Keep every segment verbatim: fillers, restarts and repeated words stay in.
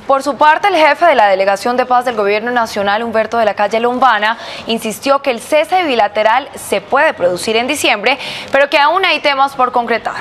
Por su parte, el jefe de la Delegación de Paz del Gobierno Nacional, Humberto de la Calle Lombana, insistió que el cese bilateral se puede producir en diciembre, pero que aún hay temas por concretar.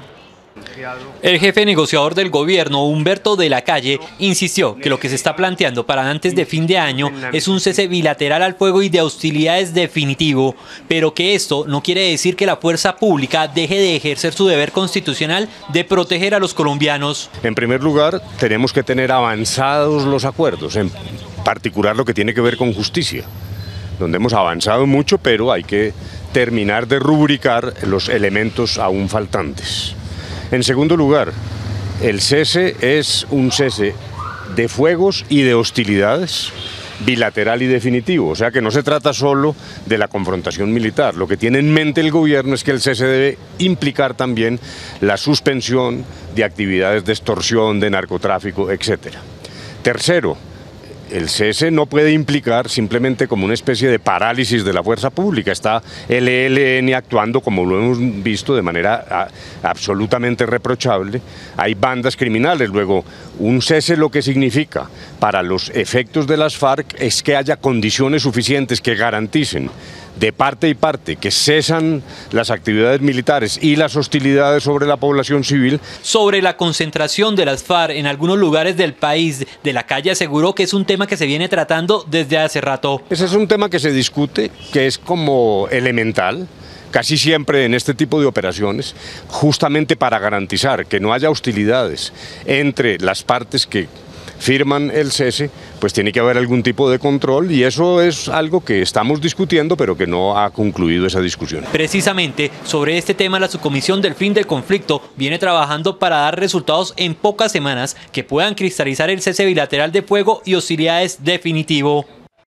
El jefe negociador del gobierno, Humberto de la Calle, insistió que lo que se está planteando para antes de fin de año es un cese bilateral al fuego y de hostilidades definitivo, pero que esto no quiere decir que la fuerza pública deje de ejercer su deber constitucional de proteger a los colombianos. En primer lugar, tenemos que tener avanzados los acuerdos, en particular lo que tiene que ver con justicia, donde hemos avanzado mucho, pero hay que terminar de rubricar los elementos aún faltantes. En segundo lugar, el cese es un cese de fuegos y de hostilidades bilateral y definitivo, o sea que no se trata solo de la confrontación militar. Lo que tiene en mente el gobierno es que el cese debe implicar también la suspensión de actividades de extorsión, de narcotráfico, etcétera. Tercero, el cese no puede implicar simplemente como una especie de parálisis de la fuerza pública. Está el E L N actuando, como lo hemos visto, de manera a, absolutamente reprochable. Hay bandas criminales. Luego, un cese lo que significa para los efectos de las FARC es que haya condiciones suficientes que garanticen de parte y parte que cesan las actividades militares y las hostilidades sobre la población civil. Sobre la concentración de las FARC en algunos lugares del país, de la Calle aseguró que es un tema que se viene tratando desde hace rato. Ese es un tema que se discute, que es como elemental, casi siempre en este tipo de operaciones, justamente para garantizar que no haya hostilidades entre las partes que firman el cese, pues tiene que haber algún tipo de control y eso es algo que estamos discutiendo, pero que no ha concluido esa discusión. Precisamente sobre este tema, la subcomisión del fin del conflicto viene trabajando para dar resultados en pocas semanas que puedan cristalizar el cese bilateral de fuego y hostilidades definitivo.